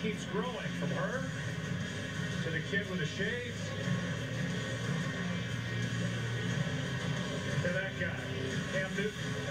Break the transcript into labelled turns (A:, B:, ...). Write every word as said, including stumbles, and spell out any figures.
A: keeps growing from her to the kid with the shades to that guy, Cam Newton.